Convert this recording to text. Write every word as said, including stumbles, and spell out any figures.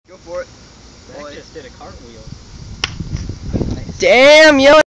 Go for it. Zach just did a cartwheel. Damn, yo!